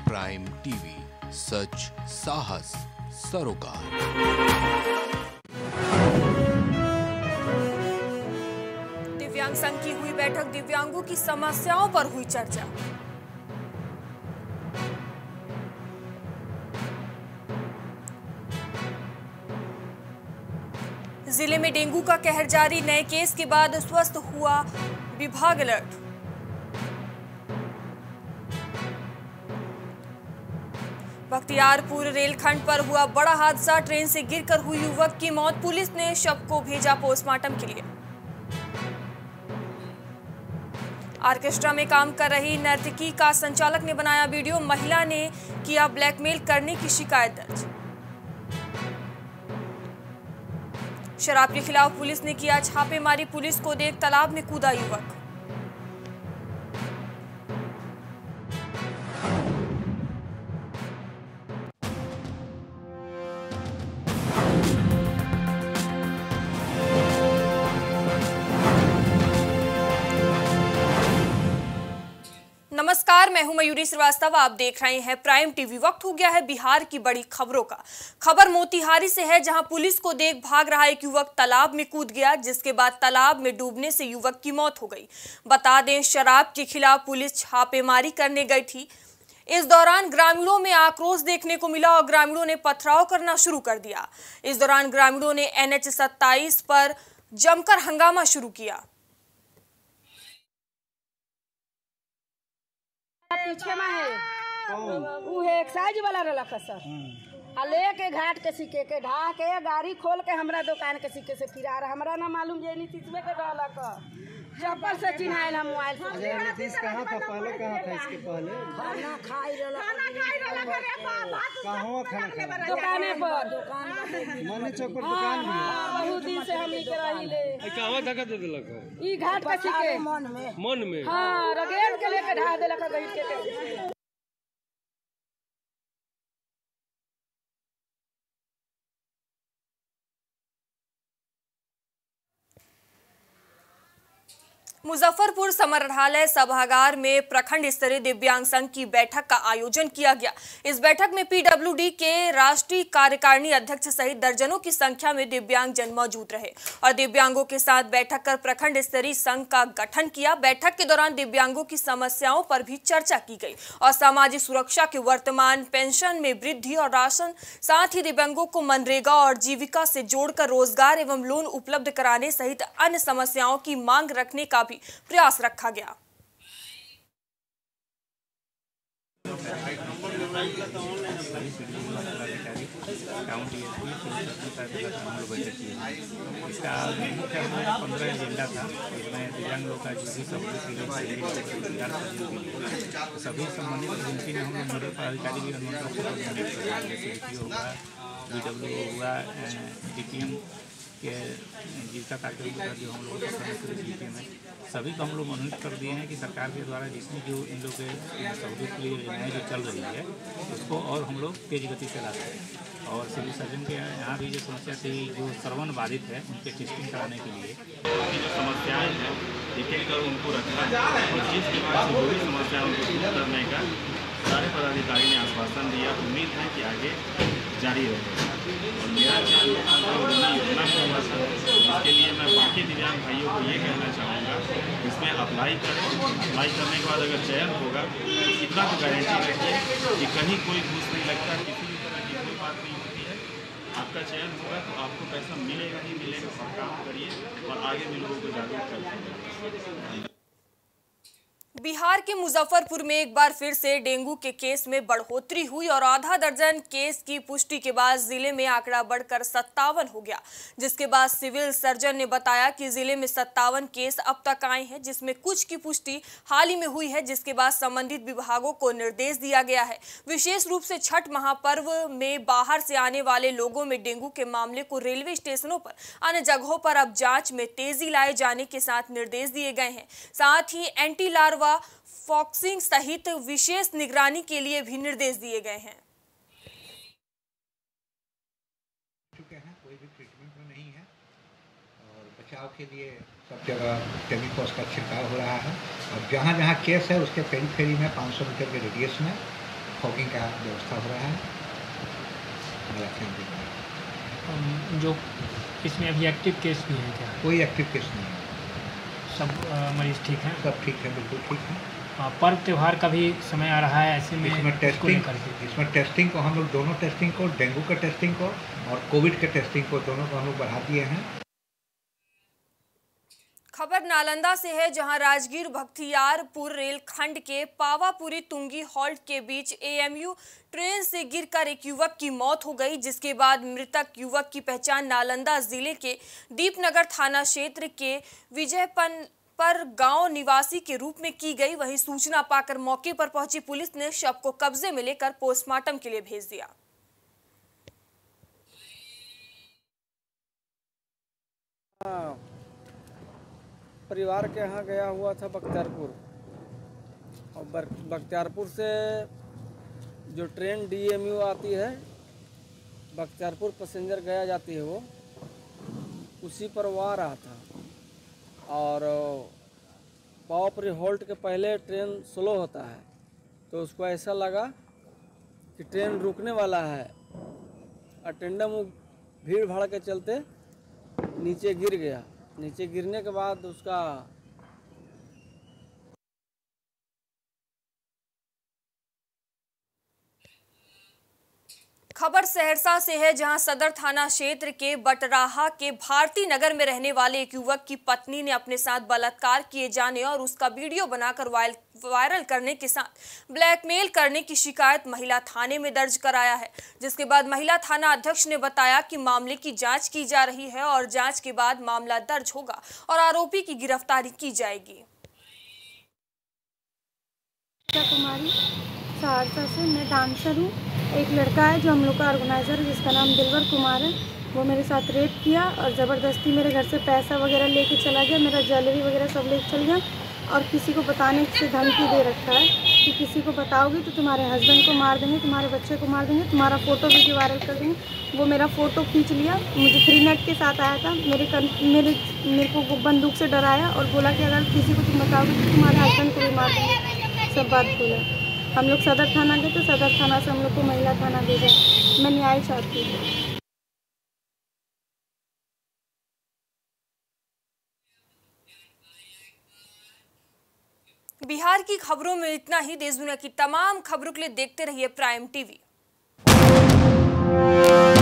Prime TV, सच साहस सरोकार। दिव्यांग संघ की हुई बैठक, दिव्यांगों की समस्याओं पर हुई चर्चा। जिले में डेंगू का कहर जारी, नए केस के बाद स्वस्थ हुआ विभाग अलर्ट। बख्तियारपुर रेलखंड पर हुआ बड़ा हादसा, ट्रेन से गिरकर हुई युवक की मौत, पुलिस ने शव को भेजा पोस्टमार्टम के लिए। ऑर्केस्ट्रा में काम कर रही नर्तकी का संचालक ने बनाया वीडियो, महिला ने किया ब्लैकमेल करने की शिकायत दर्ज। शराब के खिलाफ पुलिस ने किया छापेमारी, पुलिस को देख तालाब में कूदा युवक। नमस्कार, मैं हूं मयूरी श्रीवास्तव, आप देख रहे हैं प्राइम टीवी। वक्त हो गया है बिहार की बड़ी खबरों का। खबर मोतिहारी से है, जहां पुलिस को देख भाग रहा एक युवक तालाब में कूद गया, जिसके बाद तालाब में डूबने से युवक की मौत हो गई। बता दें, शराब के खिलाफ पुलिस छापेमारी करने गई थी। इस दौरान ग्रामीणों में आक्रोश देखने को मिला और ग्रामीणों ने पथराव करना शुरू कर दिया। इस दौरान ग्रामीणों ने NH 27 पर जमकर हंगामा शुरू किया। पीछे में है वो है एक्साइज वाला रलक सर, आ लेके घाट के सिक्के के ढा के गाड़ी खोल के हमरा दुकान के सिक्के से फिरा रहा। हमरा ना मालूम जे नीतीशवे के रहलक, चप्पल से चिन्हाइल हम मोबाइल से। नीतीश कहाँ था पहले, कहाँ था इसके पहले? खाना खाई रहलक कहाँ खाना खाया? दुकाने पर, दुकान मनी चौक पर दुकान भी है। बहुत दिन से हम के रहिले। कहाँ धक्का दे देलक? ई घाट के सिक्के मन में हाँ रगेड़ के लेके ढा देलक गई के। मुजफ्फरपुर समरालय सभागार में प्रखंड स्तरीय दिव्यांग संघ की बैठक का आयोजन किया गया। इस बैठक में PWD के राष्ट्रीय कार्यकारिणी अध्यक्ष सहित दर्जनों की संख्या में दिव्यांग जन मौजूद रहे और दिव्यांगों के साथ बैठक कर प्रखंड स्तरीय संघ का गठन किया। बैठक के दौरान दिव्यांगों की समस्याओं पर भी चर्चा की गई और सामाजिक सुरक्षा के वर्तमान पेंशन में वृद्धि और राशन, साथ ही दिव्यांगों को मनरेगा और जीविका से जोड़कर रोजगार एवं लोन उपलब्ध कराने सहित अन्य समस्याओं की मांग रखने का भी प्रयास रखा गया। इसका 15 एजेंडा था, इसमें दिव्यांग लोग का जो भी सभी संबंधित एजेंसी ने हम नोडल पदाधिकारी भी जैसे होगा, BWO हुआ, DPM के जीविका कार्यक्रम जो हम लोगों का DPM है, सभी को हम लोग मनोनीत कर दिए हैं कि सरकार के द्वारा जिसमें जो इन लोग के सहूलियत के लिए योजनाएँ जो चल रही है उसको और हम लोग तेज गति से लाते हैं। और सिविल सर्जन के यहाँ भी जो समस्या थी, जो श्रवण बाधित है, उनके टेस्टिंग कराने के लिए उनकी जो समस्याएं हैं एक एक कर उनको रखा और जिसके बाद जो भी समस्या उनको दूर करने का सारे पदाधिकारी ने आश्वासन दिया। उम्मीद है कि आगे जारी रहेगा और मेरा योजना हुआ था, इसके लिए मैं बाकी दिव्यांग भाइयों को ये कहना चाहूँगा, इसमें अप्लाई करें। अप्लाई करने के बाद अगर चयन होगा तो इतना तो गारंटी रखिए कि कहीं कोई घूस नहीं लगता, किसी भी तरह की कोई बात नहीं होती है। आपका चयन होगा तो आपको पैसा मिलेगा ही मिलेगा, और काम करिए और आगे भी लोगों को जागरूक करिए। बिहार के मुजफ्फरपुर में एक बार फिर से डेंगू के केस में बढ़ोतरी हुई और आधा दर्जन केस की पुष्टि के बाद जिले में आंकड़ा बढ़कर 57 हो गया, जिसके बाद सिविल सर्जन ने बताया कि जिले में 57 केस अब तक आए हैं, जिसमें कुछ की पुष्टि हाल ही में हुई है, जिसके बाद संबंधित विभागों को निर्देश दिया गया है। विशेष रूप से छठ महापर्व में बाहर से आने वाले लोगों में डेंगू के मामले को रेलवे स्टेशनों पर, अन्य जगहों पर अब जांच में तेजी लाए जाने के साथ निर्देश दिए गए हैं। साथ ही एंटी लार्वा फॉक्सिंग सहित विशेष निगरानी के लिए भी निर्देश दिए गए हैं। कोई भी ट्रीटमेंट में नहीं है और बचाव के लिए सब जगह केमिकल्स का छिड़काव हो रहा है। और जहाँ जहाँ केस है उसके पेरीफेरी में 500 मीटर के रेडियस में फॉगिंग का व्यवस्था हो रहा है इलेक्शन के बाद। जो इसमें अभी एक्टिव केस भी है क्या? कोई एक्टिव केस नहीं है, सब मरीज ठीक हैं? सब ठीक है, बिल्कुल ठीक है। पर्व त्यौहार का भी समय आ रहा है, ऐसे में इसमें टेस्टिंग को हम लोग दोनों टेस्टिंग को, डेंगू का टेस्टिंग को और कोविड के टेस्टिंग को, दोनों को हम लोग बढ़ा दिए हैं। खबर नालंदा से है, जहां राजगीर बख्तियारपुर रेलखंड के पावापुरी तुंगी हॉल्ट के बीच एएमयू ट्रेन से गिरकर एक युवक की मौत हो गई, जिसके बाद मृतक युवक की पहचान नालंदा जिले के दीपनगर थाना क्षेत्र के विजयपन पर गांव निवासी के रूप में की गई। वहीं सूचना पाकर मौके पर पहुंची पुलिस ने शव को कब्जे में लेकर पोस्टमार्टम के लिए भेज दिया। परिवार के यहाँ गया हुआ था बख्तियारपुर, और बख्तियारपुर से जो ट्रेन डीएमयू आती है बख्तियारपुर पैसेंजर गया जाती है, वो उसी पर वो आ रहा था। और पावापुरी हॉल्ट के पहले ट्रेन स्लो होता है, तो उसको ऐसा लगा कि ट्रेन रुकने वाला है। अटेंडम भीड़ भाड़ के चलते नीचे गिर गया। नीचे गिरने के बाद उसका खबर सहरसा से है, जहां सदर थाना क्षेत्र के बटराहा के भारती नगर में रहने वाले एक युवक की पत्नी ने अपने साथ बलात्कार किए जाने और उसका वीडियो बनाकर वायरल करने के साथ ब्लैकमेल करने की शिकायत महिला थाने में दर्ज कराया है। जिसके बाद महिला थाना अध्यक्ष ने बताया कि मामले की जांच की जा रही है और जांच के बाद मामला दर्ज होगा और आरोपी की गिरफ्तारी की जाएगी। कुमारी सहरसा से, मैं डांसर हूँ। एक लड़का है जो हम लोग का ऑर्गेनाइज़र है, जिसका नाम दिलवर कुमार है, वो मेरे साथ रेप किया और ज़बरदस्ती मेरे घर से पैसा वगैरह लेके चला गया, मेरा ज्वेलरी वगैरह सब लेके चल गया और किसी को बताने से धमकी दे रखा है कि किसी को बताओगी तो तुम्हारे हस्बैंड को मार देंगे, तुम्हारे बच्चे को मार देंगे, तुम्हारा फ़ोटो वीडियो वायरल कर देंगे। वो मेरा फ़ोटो खींच लिया, मुझे फ्री नेट के साथ आया था, मेरे को बंदूक से डराया और बोला कि अगर किसी को तुम बताओगे तो तुम्हारे हस्बैंड को भी मार देंगे, सब बात बोला। हम लोग सदर थाना गए तो सदर थाना से हम लोग को महिला थाना भेजा। मैं न्याय चाहती हूँ। बिहार की खबरों में इतना ही। देश दुनिया की तमाम खबरों के लिए देखते रहिए प्राइम टीवी।